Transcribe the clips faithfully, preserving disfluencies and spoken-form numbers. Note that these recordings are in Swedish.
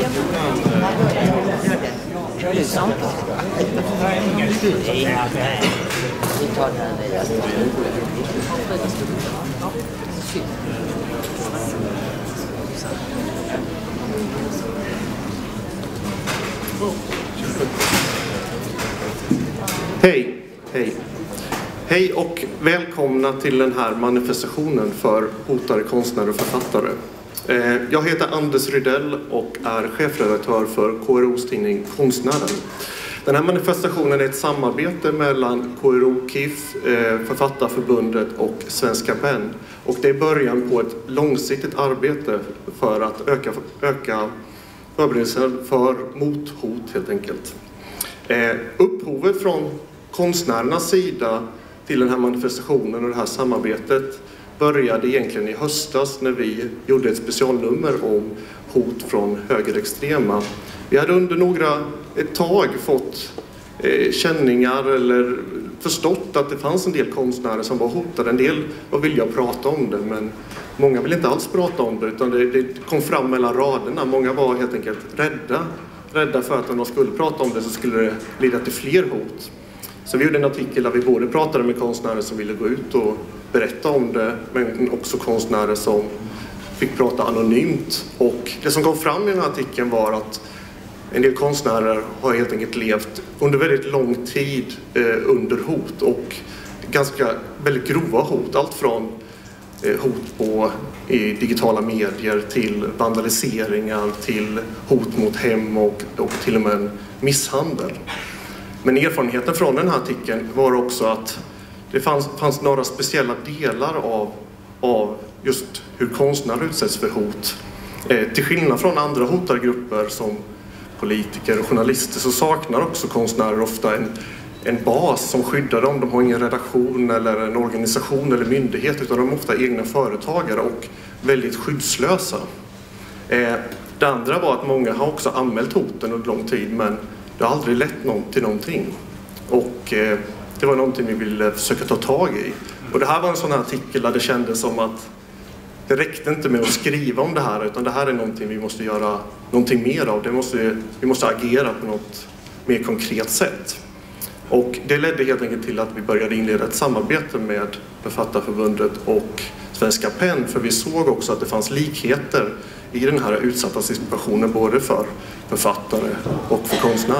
Det är sant. Nej, vi tar den här. Hej, hej. Hej och välkomna till den här manifestationen för hotade konstnärer och författare. Jag heter Anders Rydell och är chefredaktör för K R O:s tidning Konstnären. Den här manifestationen är ett samarbete mellan K R O, K I F, Författarförbundet och Svenska PEN. Och det är början på ett långsiktigt arbete för att öka, öka förberedelser för mot hot helt enkelt. Upphovet från konstnärernas sida till den här manifestationen och det här samarbetet började egentligen i höstas när vi gjorde ett specialnummer om hot från högerextrema. Vi hade under några, ett tag fått eh, känningar eller förstått att det fanns en del konstnärer som var hotade. En del var villiga att prata om det, men många ville inte alls prata om det, utan det, det kom fram mellan raderna. Många var helt enkelt rädda. Rädda för att om de skulle prata om det så skulle det leda till fler hot. Så vi gjorde en artikel där vi både pratade med konstnärer som ville gå ut och berätta om det, men också konstnärer som fick prata anonymt. Och det som kom fram i den här artikeln var att en del konstnärer har helt enkelt levt under väldigt lång tid eh, under hot, och ganska väldigt grova hot. Allt från eh, hot på i digitala medier till vandaliseringar, till hot mot hem och, och till och med en misshandel. Men erfarenheten från den här artikeln var också att det fanns, fanns några speciella delar av, av just hur konstnärer utsätts för hot. Eh, till skillnad från andra hotade grupper som politiker och journalister så saknar också konstnärer ofta en, en bas som skyddar dem. De har ingen redaktion eller en organisation eller myndighet, utan de är ofta egna företagare och väldigt skyddslösa. Eh, det andra var att många har också anmält hoten under lång tid, men det har aldrig lett någon till någonting. Och eh, det var någonting vi ville försöka ta tag i. Och det här var en sån här artikel där det kändes som att det räckte inte med att skriva om det här, utan det här är någonting vi måste göra någonting mer av. Det måste, vi måste agera på något mer konkret sätt. Och det ledde helt enkelt till att vi började inleda ett samarbete med Författarförbundet och Svenska PEN, för vi såg också att det fanns likheter i den här utsatta situationen både för författare och för konstnärer.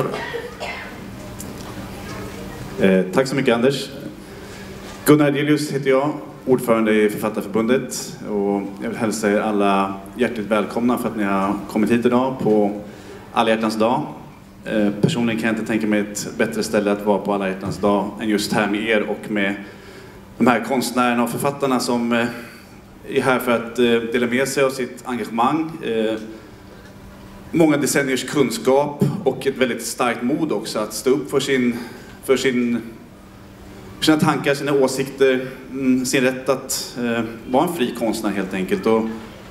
Eh, tack så mycket Anders. Gunnar Delius heter jag, ordförande i Författarförbundet, och jag vill hälsa er alla hjärtligt välkomna för att ni har kommit hit idag på Alla hjärtans dag. Eh, personligen kan jag inte tänka mig ett bättre ställe att vara på Alla hjärtans dag än just här med er och med de här konstnärerna och författarna som eh, är här för att eh, dela med sig av sitt engagemang. Eh, många decenniers kunskap och ett väldigt starkt mod också att stå upp för sin, för sin, för sina tankar, sina åsikter, mm, sin rätt att eh, vara en fri konstnär helt enkelt. Och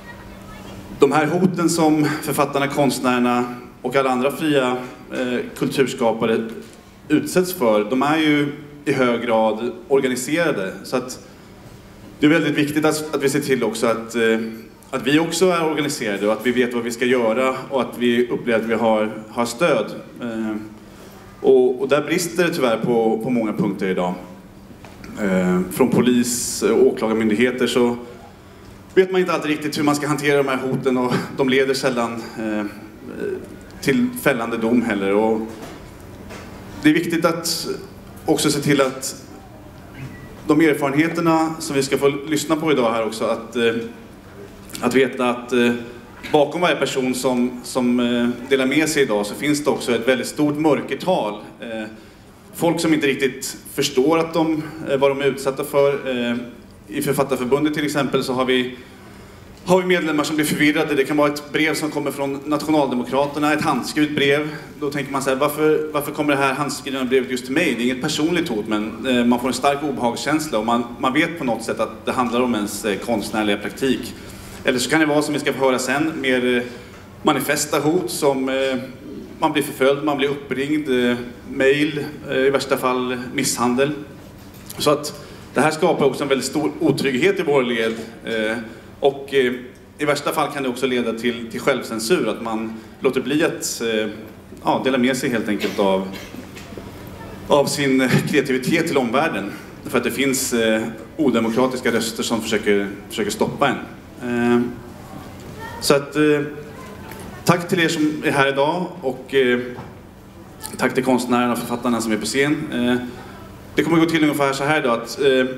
de här hoten som författarna, konstnärerna och alla andra fria eh, kulturskapare utsätts för, de är ju i hög grad organiserade. Så att det är väldigt viktigt att, att vi ser till också att, eh, att vi också är organiserade och att vi vet vad vi ska göra och att vi upplever att vi har, har stöd. Eh, och, och där brister det tyvärr på, på många punkter idag. Eh, från polis och åklagarmyndigheter så vet man inte alltid riktigt hur man ska hantera de här hoten, och de leder sällan eh, till fällande dom heller. Och det är viktigt att också se till att de erfarenheterna som vi ska få lyssna på idag här också, att, eh, att veta att eh, bakom varje person som, som eh, delar med sig idag så finns det också ett väldigt stort mörkertal. Eh, folk som inte riktigt förstår att de, eh, vad de är utsatta för. Eh, I Författarförbundet till exempel så har vi, har vi medlemmar som blir förvirrade. Det kan vara ett brev som kommer från Nationaldemokraterna, ett handskrivet brev. Då tänker man så här, varför, varför kommer det här handskrivna brevet just till mig? Det är inget personligt hot, men eh, man får en stark obehagskänsla och man, man vet på något sätt att det handlar om ens eh, konstnärliga praktik. Eller så kan det vara, som vi ska få höra sen, mer eh, manifesta hot som eh, man blir förföljd, man blir uppringd, eh, mail, eh, i värsta fall misshandel. Så att det här skapar också en väldigt stor otrygghet i vår led. Eh, och eh, i värsta fall kan det också leda till, till självcensur, att man låter bli att eh, ja, dela med sig helt enkelt av, av sin kreativitet till omvärlden. För att det finns eh, odemokratiska röster som försöker, försöker stoppa en. Eh, så att eh, tack till er som är här idag, och eh, tack till konstnärerna och författarna som är på scen. Eh, det kommer gå till ungefär så här idag att eh,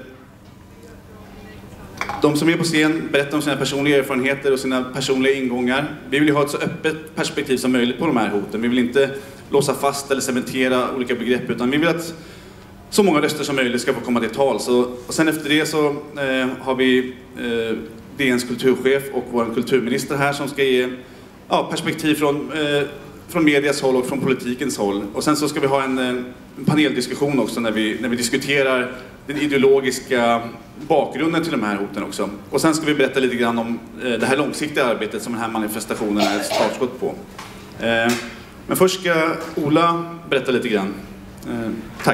de som är på scen berättar om sina personliga erfarenheter och sina personliga ingångar. Vi vill ju ha ett så öppet perspektiv som möjligt på de här hoten. Vi vill inte låsa fast eller cementera olika begrepp, utan vi vill att så många röster som möjligt ska få komma till tal. Så, och sen efter det så eh, har vi eh, D N:s kulturchef och vår kulturminister här som ska ge ja, perspektiv från, eh, från medias håll och från politikens håll. Och sen så ska vi ha en, en paneldiskussion också när vi, när vi diskuterar den ideologiska bakgrunden till de här hoten också. Och sen ska vi berätta lite grann om eh, det här långsiktiga arbetet som den här manifestationen är ett startskott på. Eh, men först ska Ola berätta lite grann. Eh, tack.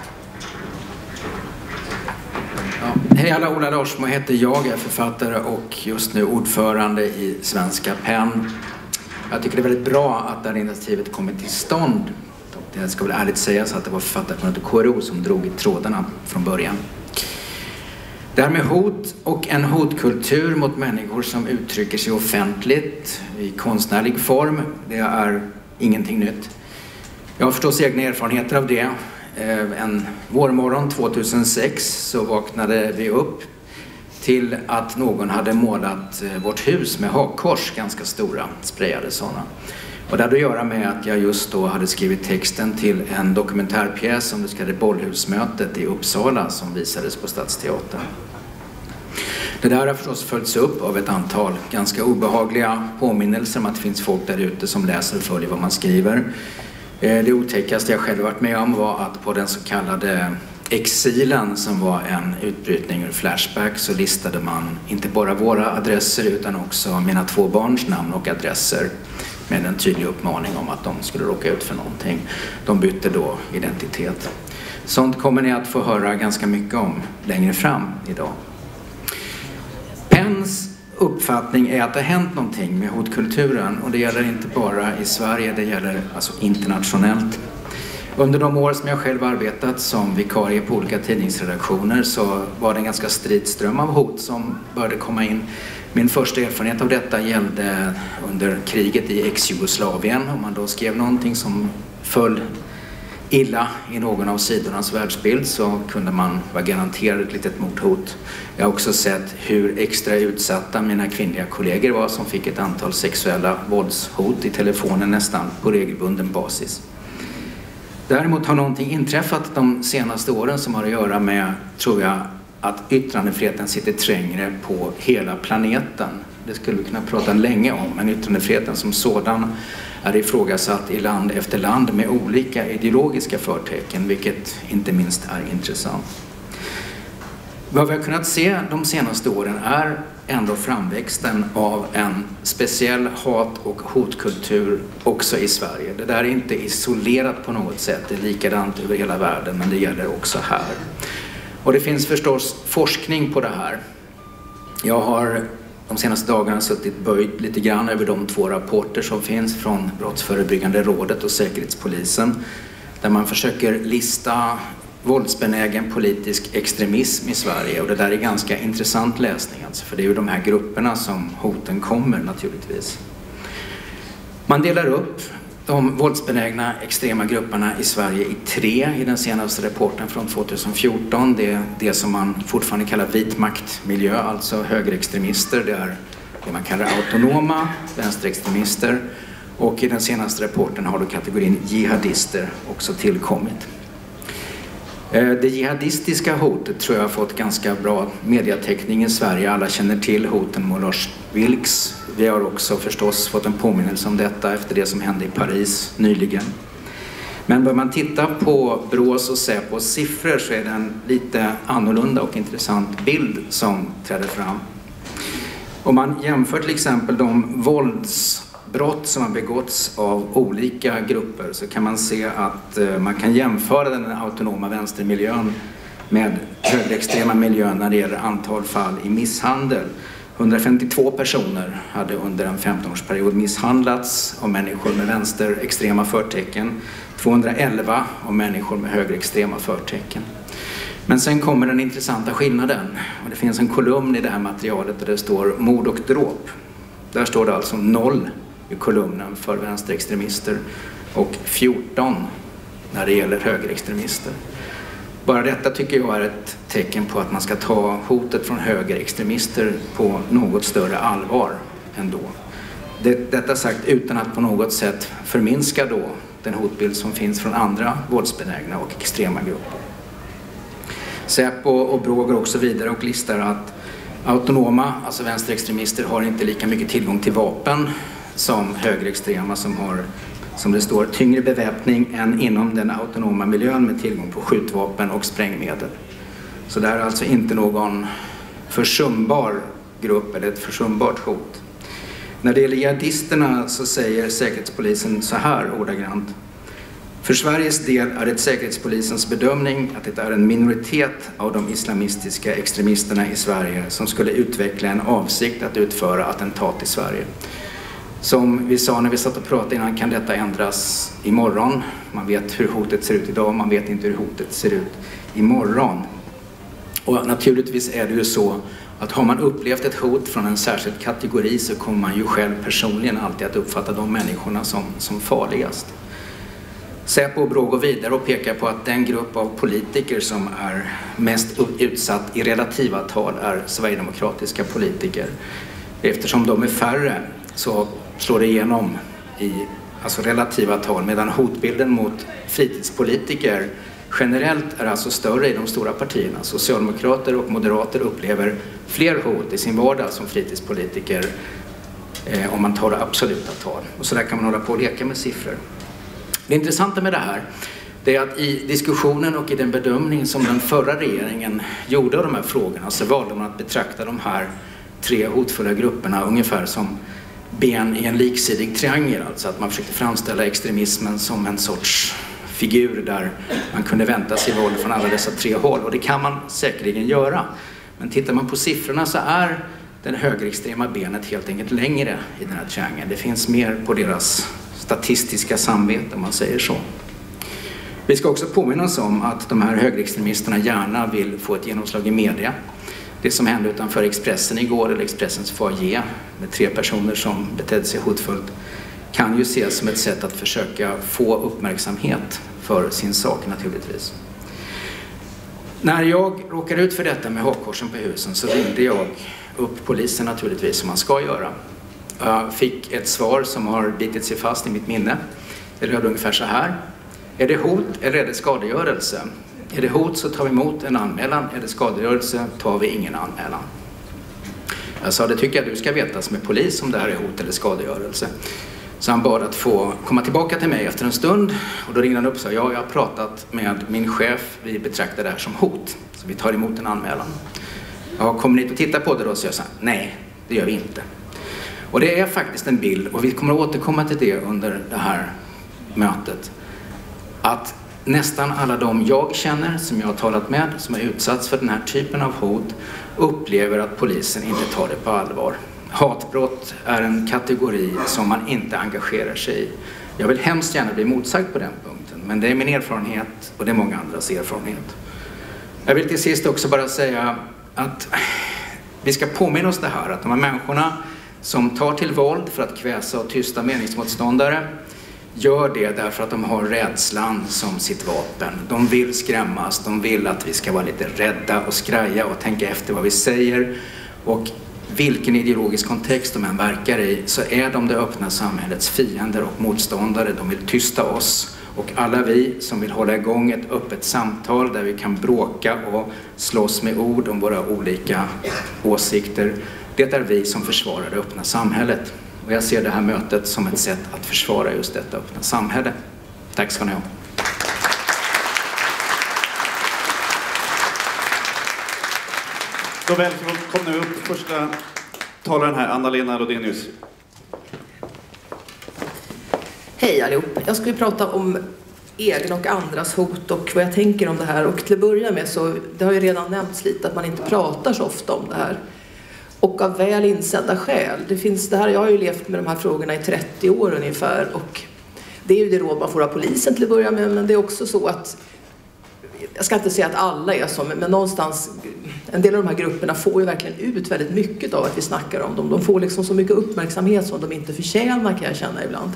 Ja, hej alla, Ola Larsmo heter jag, är författare och just nu ordförande i Svenska PEN. Jag tycker det är väldigt bra att det här initiativet kommer till stånd. Det ska väl ärligt sägas att det var författarförbundet K R O som drog i trådarna från början. Det här med hot och en hotkultur mot människor som uttrycker sig offentligt i konstnärlig form, det är ingenting nytt. Jag har förstås egna erfarenheter av det. En vårmorgon tjugohundrasex så vaknade vi upp till att någon hade målat vårt hus med hakkors, ganska stora, sprayade sådana. Och det hade att göra med att jag just då hade skrivit texten till en dokumentärpjäs om det så kallade Bollhusmötet i Uppsala som visades på Stadsteatern. Det där har förstås följts upp av ett antal ganska obehagliga påminnelser om att det finns folk där ute som läser och följer vad man skriver. Det otäckaste jag själv varit med om var att på den så kallade Exilen, som var en utbrytning ur Flashback, så listade man inte bara våra adresser utan också mina två barns namn och adresser med en tydlig uppmaning om att de skulle råka ut för någonting. De bytte då identitet. Sånt kommer ni att få höra ganska mycket om längre fram idag. PENs uppfattning är att det har hänt någonting med hotkulturen, och det gäller inte bara i Sverige, det gäller alltså internationellt. Under de år som jag själv arbetat som vikarie på olika tidningsredaktioner så var det en ganska stridström av hot som började komma in. Min första erfarenhet av detta gällde under kriget i ex-Jugoslavien. Om man då skrev någonting som föll illa i någon av sidornas världsbild så kunde man vara garanterad ett litet mordhot. Jag har också sett hur extra utsatta mina kvinnliga kollegor var som fick ett antal sexuella våldshot i telefonen nästan på regelbunden basis. Däremot har någonting inträffat de senaste åren som har att göra med, tror jag, att yttrandefriheten sitter trängre på hela planeten. Det skulle vi kunna prata länge om, men yttrandefriheten som sådan är ifrågasatt i land efter land med olika ideologiska förtecken, vilket inte minst är intressant. Vad vi har kunnat se de senaste åren är ändå framväxten av en speciell hat- och hotkultur också i Sverige. Det där är inte isolerat på något sätt, det är likadant över hela världen, men det gäller också här. Och det finns förstås forskning på det här. Jag har de senaste dagarna suttit böjt lite grann över de två rapporter som finns från Brottsförebyggande rådet och Säkerhetspolisen, där man försöker lista våldsbenägen politisk extremism i Sverige. Och det där är ganska intressant läsning, alltså, för det är ju de här grupperna som hoten kommer naturligtvis. Man delar upp de våldsbenägna extrema grupperna i Sverige i tre i den senaste rapporten från tjugohundrafjorton. Det är det som man fortfarande kallar vitmaktmiljö, alltså högerextremister. Det är det man kallar autonoma vänsterextremister. Och i den senaste rapporten har då kategorin jihadister också tillkommit. Det jihadistiska hotet tror jag har fått ganska bra mediatäckning i Sverige. Alla känner till hoten mot Lars Vilks. Vi har också förstås fått en påminnelse om detta efter det som hände i Paris nyligen. Men bör man titta på Brås och Säpos siffror så är det en lite annorlunda och intressant bild som träder fram. Om man jämför till exempel de våldsbrott som har begåtts av olika grupper så kan man se att man kan jämföra den autonoma vänstermiljön med högerextrema miljön när det gäller antal fall i misshandel. hundrafemtiotvå personer hade under en femtonårsperiod misshandlats av människor med vänsterextrema förtecken. tvåhundraelva av människor med högerextrema förtecken. Men sen kommer den intressanta skillnaden. Och det finns en kolumn i det här materialet där det står mord och dråp. Där står det alltså noll i kolumnen för vänsterextremister och fjorton när det gäller högerextremister. Bara detta tycker jag är ett tecken på att man ska ta hotet från högerextremister på något större allvar ändå. Det, detta sagt utan att på något sätt förminska då den hotbild som finns från andra våldsbenägna och extrema grupper. Säpo och Brå går också vidare och listar att autonoma, alltså vänsterextremister, har inte lika mycket tillgång till vapen som högerextrema som har, som det står, tyngre beväpning än inom den autonoma miljön med tillgång på skjutvapen och sprängmedel. Så det här är alltså inte någon försumbar grupp eller ett försumbart hot. När det gäller jihadisterna så säger Säkerhetspolisen så här ordagrant: för Sveriges del är det Säkerhetspolisens bedömning att det är en minoritet av de islamistiska extremisterna i Sverige som skulle utveckla en avsikt att utföra attentat i Sverige. Som vi sa när vi satt och pratade innan kan detta ändras imorgon. Man vet hur hotet ser ut idag, man vet inte hur hotet ser ut imorgon. Och naturligtvis är det ju så att har man upplevt ett hot från en särskild kategori så kommer man ju själv personligen alltid att uppfatta de människorna som, som farligast. Säpo och Brå går vidare och pekar på att den grupp av politiker som är mest utsatt i relativa tal är sverigedemokratiska politiker. Eftersom de är färre så slår det igenom i alltså relativa tal, medan hotbilden mot fritidspolitiker generellt är alltså större i de stora partierna. Socialdemokrater och moderater upplever fler hot i sin vardag som fritidspolitiker eh, om man tar det absoluta tal. Och så där kan man hålla på och leka med siffror. Det intressanta med det här det är att i diskussionen och i den bedömning som den förra regeringen gjorde av de här frågorna så valde man att betrakta de här tre hotfulla grupperna ungefär som ben i en liksidig triangel. Alltså att man försökte framställa extremismen som en sorts figur där man kunde vänta sig våld från alla dessa tre håll. Och det kan man säkerligen göra. Men tittar man på siffrorna så är den högerextrema benet helt enkelt längre i den här triangeln. Det finns mer på deras statistiska samvete om man säger så. Vi ska också påminna oss om att de här högerextremisterna gärna vill få ett genomslag i media. Det som hände utanför Expressen igår, eller Expressens foyer med tre personer som betedde sig hotfullt, kan ju ses som ett sätt att försöka få uppmärksamhet för sin sak naturligtvis. När jag råkade ut för detta med hakkorsen på husen så ringde jag upp polisen naturligtvis som man ska göra. Jag fick ett svar som har bitit sig fast i mitt minne. Det löd ungefär så här: är det hot eller är det skadegörelse? Är det hot så tar vi emot en anmälan, är det skadegörelse tar vi ingen anmälan. Jag sa, det tycker jag du ska veta som är polis om det här är hot eller skadegörelse. Så han bad att få komma tillbaka till mig efter en stund och då ringde han upp och sa, ja, jag har pratat med min chef, vi betraktar det här som hot, så vi tar emot en anmälan. Ja, kommer ni hit och titta på det då? Så jag sa, nej, det gör vi inte. Och det är faktiskt en bild, och vi kommer att återkomma till det under det här mötet, att nästan alla de jag känner, som jag har talat med, som har utsatts för den här typen av hot, upplever att polisen inte tar det på allvar. Hatbrott är en kategori som man inte engagerar sig i. Jag vill hemskt gärna bli motsagd på den punkten, men det är min erfarenhet och det är många andras erfarenhet. Jag vill till sist också bara säga att vi ska påminna oss det här, att de här människorna som tar till våld för att kväsa och tysta meningsmotståndare gör det därför att de har rädslan som sitt vapen. De vill skrämmas, de vill att vi ska vara lite rädda och skraja och tänka efter vad vi säger. Och vilken ideologisk kontext de än verkar i så är de det öppna samhällets fiender och motståndare. De vill tysta oss. Och alla vi som vill hålla igång ett öppet samtal där vi kan bråka och slåss med ord om våra olika åsikter, det är vi som försvarar det öppna samhället. Och jag ser det här mötet som ett sätt att försvara just detta öppna samhälle. Tack ska ni ha. Då välkomnar vi upp första talaren här, Anna-Lena Lodenius. Hej allihop. Jag skulle prata om egna och andras hot och vad jag tänker om det här. Och till att börja med så, det har ju redan nämnts lite att man inte pratar så ofta om det här. och av väl insedda skäl. Det finns det här, jag har ju levt med de här frågorna i trettio år ungefär, och det är ju det råd man får av polisen till att börja med, men det är också så att, jag ska inte säga att alla är så, men någonstans, en del av de här grupperna får ju verkligen ut väldigt mycket av att vi snackar om dem. De får liksom så mycket uppmärksamhet som de inte förtjänar, kan jag känna ibland.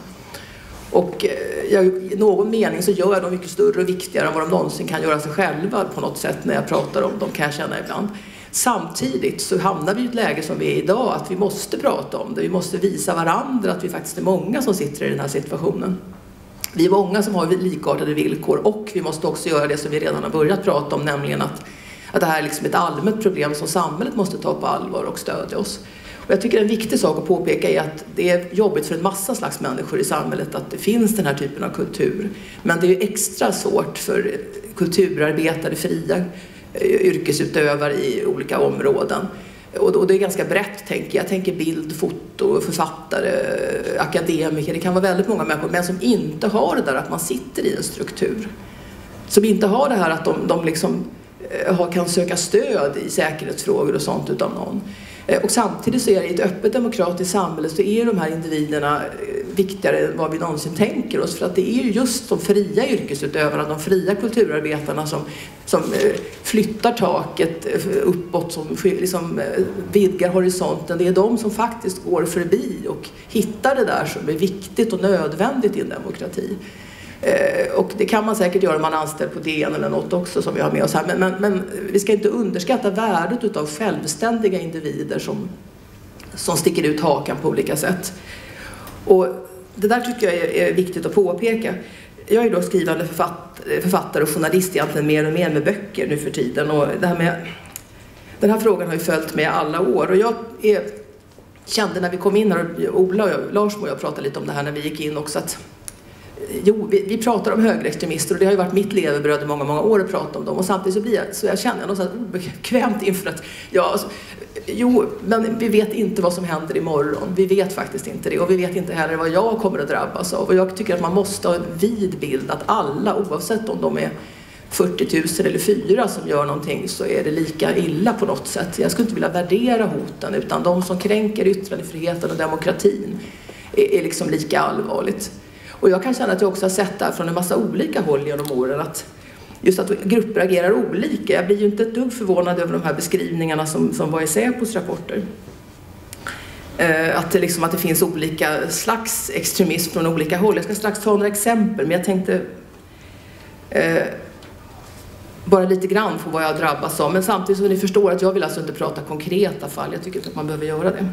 Och jag, i någon mening så gör jag dem mycket större och viktigare än vad de någonsin kan göra sig själva på något sätt när jag pratar om dem, kan jag känna ibland. Samtidigt så hamnar vi i ett läge som vi är idag, att vi måste prata om det. Vi måste visa varandra att vi faktiskt är många som sitter i den här situationen. Vi är många som har likartade villkor, och vi måste också göra det som vi redan har börjat prata om, nämligen att, att det här är liksom ett allmänt problem som samhället måste ta på allvar och stödja oss. Och jag tycker en viktig sak att påpeka är att det är jobbigt för en massa slags människor i samhället att det finns den här typen av kultur. Men det är extra svårt för kulturarbetare, fria yrkesutövare i olika områden. Och det är ganska brett, tänker jag. Jag tänker bild, foto, författare, akademiker. Det kan vara väldigt många människor, men som inte har det där att man sitter i en struktur. Som inte har det här att de, de liksom har, kan söka stöd i säkerhetsfrågor och sånt utav någon. Och samtidigt så är det i ett öppet demokratiskt samhälle så är de här individerna viktigare än vad vi någonsin tänker oss. För att det är ju just de fria yrkesutövarna, de fria kulturarbetarna som, som flyttar taket uppåt, som liksom vidgar horisonten. Det är de som faktiskt går förbi och hittar det där som är viktigt och nödvändigt i en demokrati. Och det kan man säkert göra om man är anställd på D N eller något också som vi har med oss här. Men, men, men vi ska inte underskatta värdet av självständiga individer som, som sticker ut hakan på olika sätt. Och det där tycker jag är, är viktigt att påpeka. Jag är då skrivande författ, författare och journalist egentligen mer och mer med böcker nu för tiden. Och det här med, den här frågan har ju följt med alla år. Och jag är, kände när vi kom in här, och Ola och jag, Lars och jag pratade lite om det här när vi gick in också, att jo, vi, vi pratar om högerextremister och det har ju varit mitt levebröd i många, många år att prata om dem. Och samtidigt så, blir jag, så jag känner något så obekvämt inför att, ja, alltså, jo, men vi vet inte vad som händer imorgon. Vi vet faktiskt inte det. Och vi vet inte heller vad jag kommer att drabbas av. Och jag tycker att man måste ha en vid bild att alla, oavsett om de är fyrtio tusen eller fyra som gör någonting, så är det lika illa på något sätt. Jag skulle inte vilja värdera hoten, utan de som kränker yttrandefriheten och demokratin är, är liksom lika allvarligt. Och jag kan känna att jag också har sett där från en massa olika håll genom åren att just att grupper agerar olika. Jag blir ju inte ett dugg förvånad över de här beskrivningarna som, som var i Säpos rapporter. Eh, att, det liksom, att det finns olika slags extremism från olika håll. Jag ska strax ta några exempel, men jag tänkte eh, bara lite grann på vad jag drabbas av. Men samtidigt så ni förstår att jag vill alltså inte prata konkreta fall. Jag tycker inte att man behöver göra det.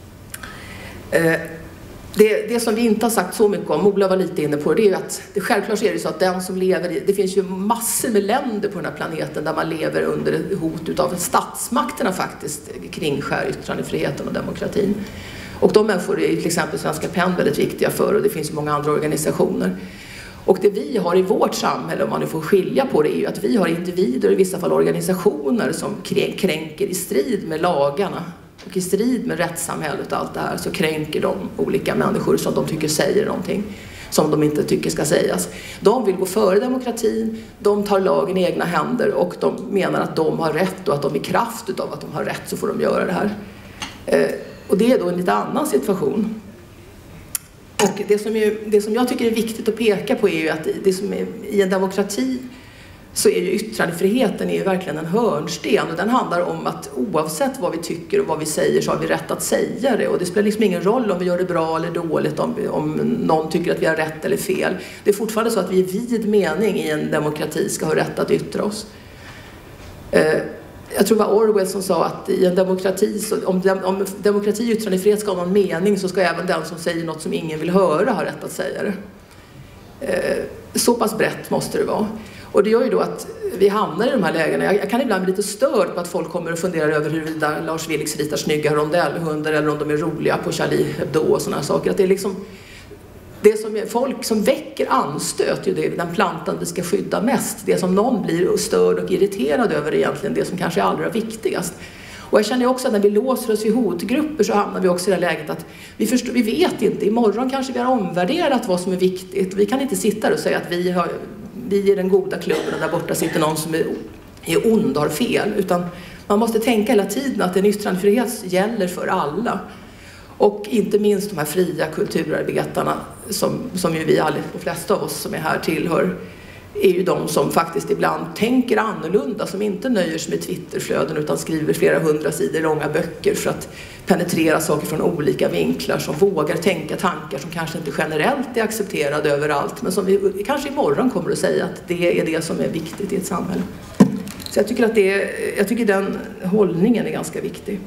Eh, Det, det som vi inte har sagt så mycket om, Ola var lite inne på, det är ju att det, självklart är det så att den som lever i, det finns ju massor med länder på den här planeten där man lever under hot utav statsmakterna faktiskt kringskär yttrandefriheten och demokratin. Och de människor är till exempel Svenska PEN väldigt viktiga för, och det finns ju många andra organisationer. Och det vi har i vårt samhälle, om man nu får skilja på det, är ju att vi har individer, i vissa fall organisationer, som kränker i strid med lagarna. Och i strid med rättssamhället och allt det här så kränker de olika människor som de tycker säger någonting som de inte tycker ska sägas. De vill gå före demokratin, de tar lagen i egna händer och de menar att de har rätt, och att de i kraft av att de har rätt så får de göra det här. Eh, och det är då en lite annan situation. Och det som, är, det som jag tycker är viktigt att peka på är ju att det som är, i en demokrati så är ju yttrandefriheten är ju verkligen en hörnsten, och den handlar om att oavsett vad vi tycker och vad vi säger så har vi rätt att säga det, och det spelar liksom ingen roll om vi gör det bra eller dåligt, om, om någon tycker att vi har rätt eller fel. Det är fortfarande så att vi i vid mening i en demokrati ska ha rätt att yttra oss. Eh, jag tror det var Orwell som sa att i en demokrati, så, om, dem, om demokrati och yttrandefrihet ska ha någon mening, så ska även den som säger något som ingen vill höra ha rätt att säga det. Eh, så pass brett måste det vara. Och det gör ju då att vi hamnar i de här lägena. Jag, jag kan ibland bli lite störd på att folk kommer och funderar över huruvida Lars Vilks ritar snygga rondellhundar eller om de är roliga på Charlie Hebdo och sådana saker. Att det är liksom det som är, folk som väcker anstöt, ju det är den plantan vi ska skydda mest. Det som någon blir störd och irriterad över är egentligen det som kanske är allra viktigast. Och jag känner också att när vi låser oss i hotgrupper så hamnar vi också i det läget att vi, förstår, vi vet inte, imorgon kanske vi har omvärderat vad som är viktigt. Vi kan inte sitta och säga att vi har... vi är den goda klubben och där borta sitter någon som är är ond och har fel, utan man måste tänka hela tiden att en yttrandefrihet gäller för alla. Och inte minst de här fria kulturarbetarna som, som ju vi alla, de flesta av oss som är här tillhör, är ju de som faktiskt ibland tänker annorlunda, som inte nöjer sig med Twitterflöden utan skriver flera hundra sidor långa böcker för att penetrera saker från olika vinklar, som vågar tänka tankar som kanske inte generellt är accepterade överallt, men som vi kanske imorgon kommer att säga att det är det som är viktigt i ett samhälle. Så jag tycker att det är, jag tycker den hållningen är ganska viktig.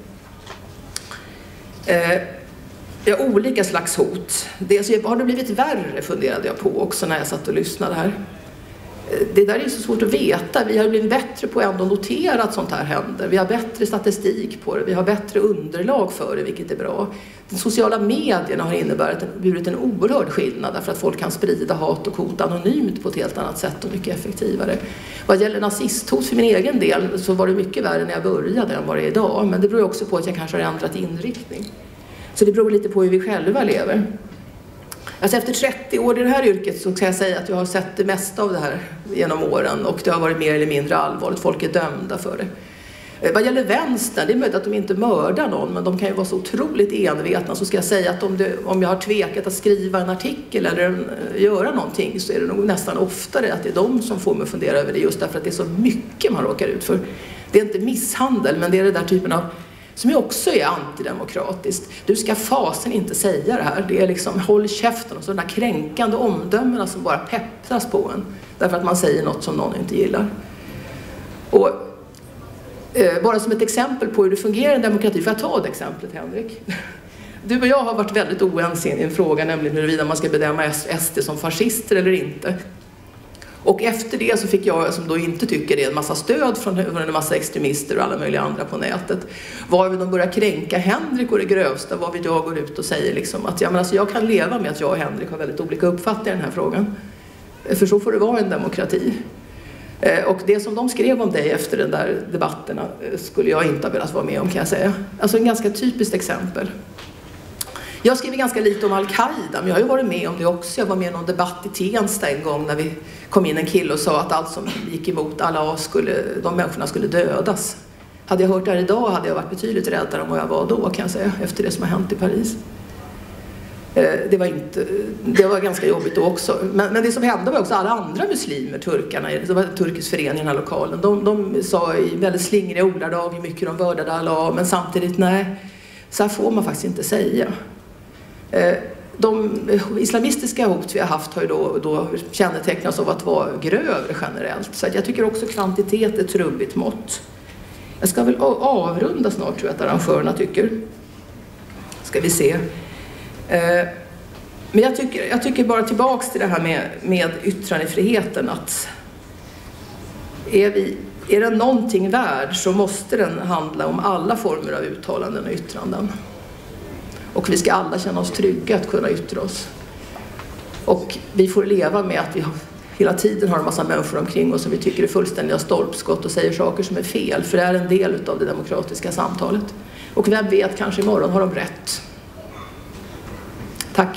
Eh, ja, olika slags hot. Det, så har det blivit värre, funderade jag på också när jag satt och lyssnade här. Det där är så svårt att veta. Vi har blivit bättre på att ändå notera att sånt här händer. Vi har bättre statistik på det. Vi har bättre underlag för det, vilket är bra. De sociala medierna har inneburit en oerhörd skillnad, därför att folk kan sprida hat och hot anonymt på ett helt annat sätt och mycket effektivare. Vad gäller nazisthot för min egen del så var det mycket värre när jag började än vad det är idag. Men det beror också på att jag kanske har ändrat inriktning. Så det beror lite på hur vi själva lever. Alltså efter trettio år i det här yrket så kan jag säga att jag har sett det mesta av det här genom åren, och det har varit mer eller mindre allvarligt. Folk är dömda för det. Vad gäller vänstern, det är möjligt att de inte mördar någon, men de kan ju vara så otroligt envetna. Så ska jag säga att om, det, om jag har tvekat att skriva en artikel eller en, göra någonting, så är det nog nästan oftare att det är de som får mig fundera över det, just därför att det är så mycket man råkar ut för. Det är inte misshandel, men det är det där typen av, som ju också är antidemokratiskt. Du ska fasen inte säga det här. Det är liksom håll käften, och så de där kränkande omdömena som bara peppras på en därför att man säger något som någon inte gillar. Och eh, bara som ett exempel på hur det fungerar i en demokrati, för jag ta det exemplet, Henrik. Du och jag har varit väldigt oense i en fråga, nämligen huruvida man ska bedöma S D som fascister eller inte. Och efter det så fick jag, som då inte tycker det, en massa stöd från en massa extremister och alla möjliga andra på nätet. Varvid de börjar kränka Henrik och det grövsta, varvid jag går ut och säger liksom att ja, men alltså jag kan leva med att jag och Henrik har väldigt olika uppfattningar i den här frågan. För så får det vara en demokrati. Och det som de skrev om dig efter den där debatterna skulle jag inte ha velat vara med om, kan jag säga. Alltså en ganska typiskt exempel. Jag skriver ganska lite om Al-Qaida, men jag har ju varit med om det också. Jag var med i någon debatt i Tensta en gång när vi kom in en kille och sa att allt som gick emot Allah skulle, de människorna skulle dödas. Hade jag hört det här idag hade jag varit betydligt räddare än vad jag var då, kan jag säga, efter det som har hänt i Paris. Det var, inte, det var ganska jobbigt då också. Men, men det som hände var också alla andra muslimer, turkarna, det var en turkisk förening i den här lokalen. De, de sa i väldigt slingriga ordalag hur mycket de vördade Allah, men samtidigt, nej, så här får man faktiskt inte säga. De islamistiska hot vi har haft har ju då, då kännetecknats av att vara grövre generellt. Så jag tycker också kvantitet är ett trubbigt mått. Jag ska väl avrunda snart, tror jag att arrangörerna tycker. Ska vi se. Men jag tycker, jag tycker bara tillbaks till det här med, med yttrandefriheten, att är, vi, är den någonting värd så måste den handla om alla former av uttalanden och yttranden. Och vi ska alla känna oss trygga att kunna yttra oss. Och vi får leva med att vi hela tiden har en massa människor omkring oss som vi tycker är fullständiga stolpskott och säger saker som är fel. För det är en del av det demokratiska samtalet. Och vem vet, kanske imorgon har de rätt. Tack.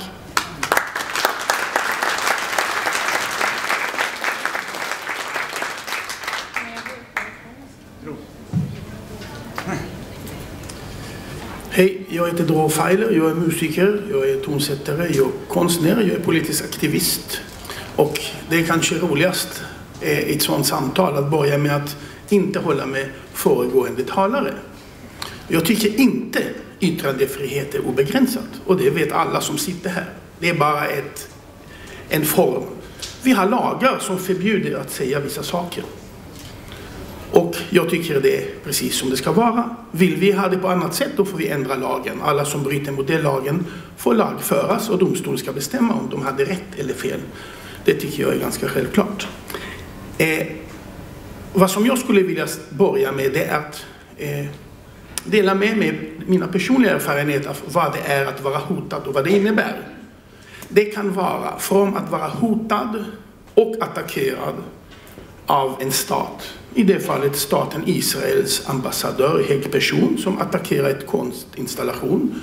Hej, jag heter Dror Feiler, jag är musiker, jag är tonsättare, jag är konstnär, jag är politisk aktivist. Och det är kanske roligast i ett sådant samtal att börja med att inte hålla med föregående talare. Jag tycker inte yttrandefrihet är obegränsat, och det vet alla som sitter här. Det är bara ett, en form. Vi har lagar som förbjuder att säga vissa saker. Och jag tycker det är precis som det ska vara. Vill vi ha det på annat sätt, då får vi ändra lagen. Alla som bryter mot den lagen får lagföras, och domstolen ska bestämma om de hade rätt eller fel. Det tycker jag är ganska självklart. Eh, vad som jag skulle vilja börja med, det är att eh, dela med mig mina personliga erfarenheter av vad det är att vara hotad och vad det innebär. Det kan vara från att vara hotad och attackerad av en stat. I det fallet staten Israels ambassadör, hög person, som attackerar ett konstinstallation.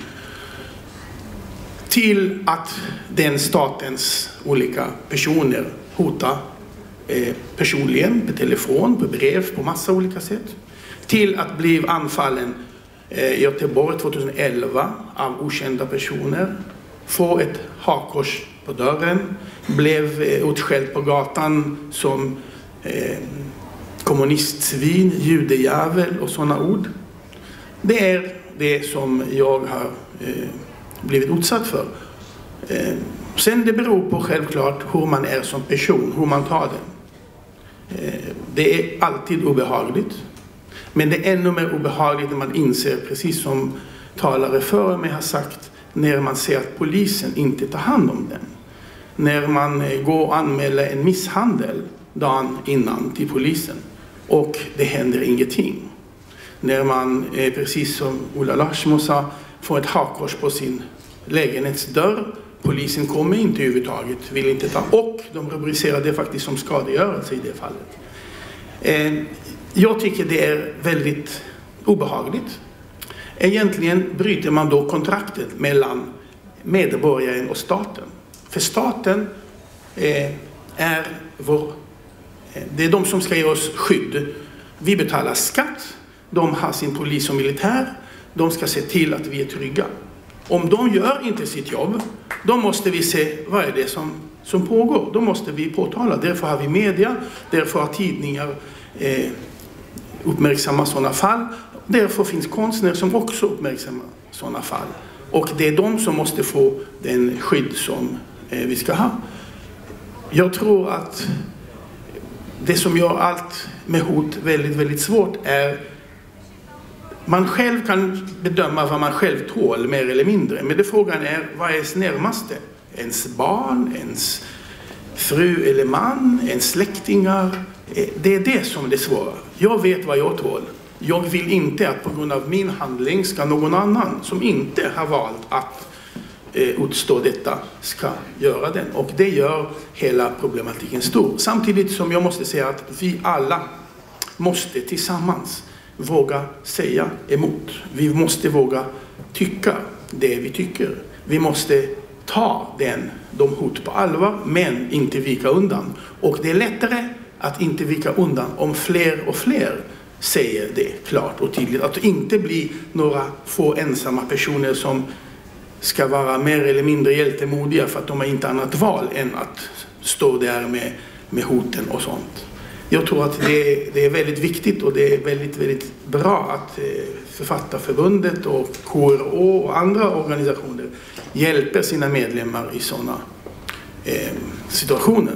Till att den statens olika personer hotar eh, personligen, på telefon, på brev, på massa olika sätt. Till att bli anfallen eh, i Göteborg tjugoelva av okända personer. Få ett hakkors på dörren. Blev eh, utskälld på gatan som eh, kommunistsvin, judejävel och sådana ord. Det är det som jag har eh, blivit utsatt för. Eh, sen det beror på självklart hur man är som person, hur man tar det. Eh, det är alltid obehagligt. Men det är ännu mer obehagligt när man inser, precis som talare före mig har sagt, när man ser att polisen inte tar hand om den. När man går och anmäler en misshandel dagen innan till polisen och det händer ingenting. När man, precis som Ola Larsmo sa, får ett hakkors på sin lägenhetsdörr. Polisen kommer inte överhuvudtaget, vill inte ta, och de rubricerar det faktiskt som skadegörelse i det fallet. Jag tycker det är väldigt obehagligt. Egentligen bryter man då kontraktet mellan medborgaren och staten. För staten är vår, det är de som ska ge oss skydd. Vi betalar skatt, de har sin polis och militär, de ska se till att vi är trygga. Om de gör inte sitt jobb, då måste vi se vad är det som, som pågår. Då måste vi påtala. Därför har vi media, därför har tidningar eh, uppmärksamma sådana fall. Därför finns konstnärer som också uppmärksammar sådana fall. Och det är de som måste få den skydd som eh, vi ska ha. Jag tror att det som gör allt med hot väldigt, väldigt svårt är man själv kan bedöma vad man själv tål, mer eller mindre. Men det frågan är, vad är ens närmaste? Ens barn, ens fru eller man, ens släktingar. Det är det som är det svåra. Jag vet vad jag tål. Jag vill inte att på grund av min handling ska någon annan som inte har valt att eh, utstå detta ska göra den. Och det gör hela problematiken stor. Samtidigt som jag måste säga att vi alla måste tillsammans våga säga emot. Vi måste våga tycka det vi tycker. Vi måste ta den, de hot på allvar, men inte vika undan. Och det är lättare att inte vika undan om fler och fler säger det klart och tydligt. Att det inte blir några få ensamma personer som ska vara mer eller mindre hjältemodiga för att de har inte annat val än att stå där med, med hoten och sånt. Jag tror att det, det är väldigt viktigt och det är väldigt, väldigt bra att Författarförbundet och K R O och andra organisationer hjälper sina medlemmar i sådana eh, situationer.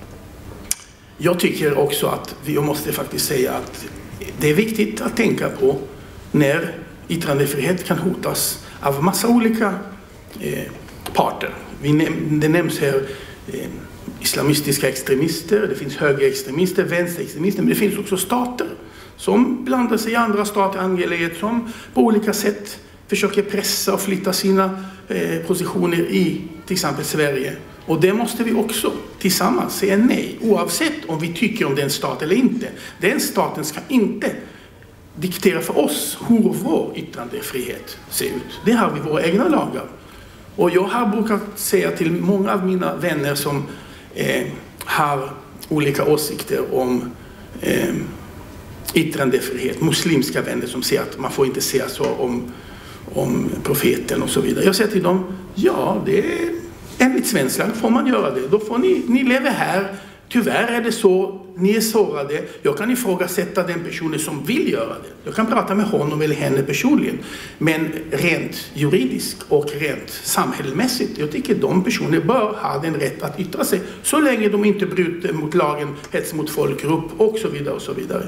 Jag tycker också att vi måste faktiskt säga att det är viktigt att tänka på när yttrandefrihet kan hotas av massa olika eh, parter. Vi näm- det nämns här eh, islamistiska extremister, det finns högerextremister, vänsterextremister, men det finns också stater som blandar sig i andra stater angeläget, som på olika sätt försöker pressa och flytta sina eh, positioner i till exempel Sverige. Och det måste vi också tillsammans säga nej, oavsett om vi tycker om den stat eller inte. Den staten ska inte diktera för oss hur vår yttrandefrihet ser ut. Det har vi våra egna lagar. Och jag har brukat säga till många av mina vänner som eh, har olika åsikter om eh, yttrandefrihet, muslimska vänner som säger att man får inte säga så om, om profeten och så vidare. Jag säger till dem, ja, det är enligt svensk lag får man göra det. Då får ni, ni lever här. Tyvärr är det så, ni är sårade. Jag kan ifrågasätta den personen som vill göra det. Jag kan prata med honom eller henne personligen. Men rent juridiskt och rent samhällsmässigt, jag tycker de personer bör ha den rätt att yttra sig. Så länge de inte bryter mot lagen, hets mot folkgrupp och så vidare och så vidare.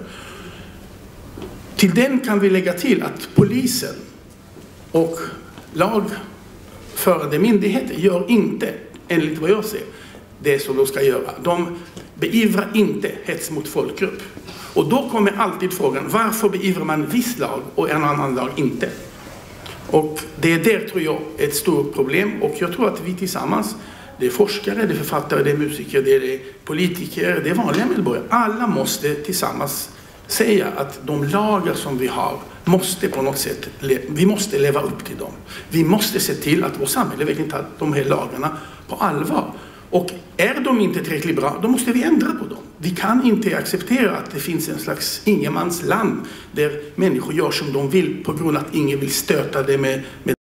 Till den kan vi lägga till att polisen och lagförande myndigheter gör inte, enligt vad jag ser, det som de ska göra. De beivrar inte hets mot folkgrupp. Och då kommer alltid frågan, varför beivrar man viss lag och en annan lag inte? Och det är där, tror jag, ett stort problem. Och jag tror att vi tillsammans, det är forskare, det är författare, det är musiker, det är politiker, det är vanliga medborgare. Alla måste tillsammans säga att de lagar som vi har måste på något sätt, vi måste leva upp till dem. Vi måste se till att vårt samhälle verkligen tar de här lagarna på allvar. Och är de inte tillräckligt bra, då måste vi ändra på dem. Vi kan inte acceptera att det finns en slags ingenmansland där människor gör som de vill på grund av att ingen vill stöta det med, med